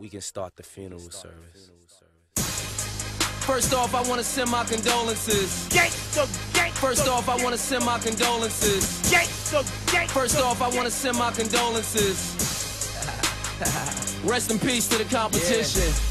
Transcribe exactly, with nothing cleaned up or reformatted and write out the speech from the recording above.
can start the funeral service. First off, I want to send my condolences. First off, I want to send my condolences. First off, I want to send my condolences. Rest in peace to the competition. Yeah.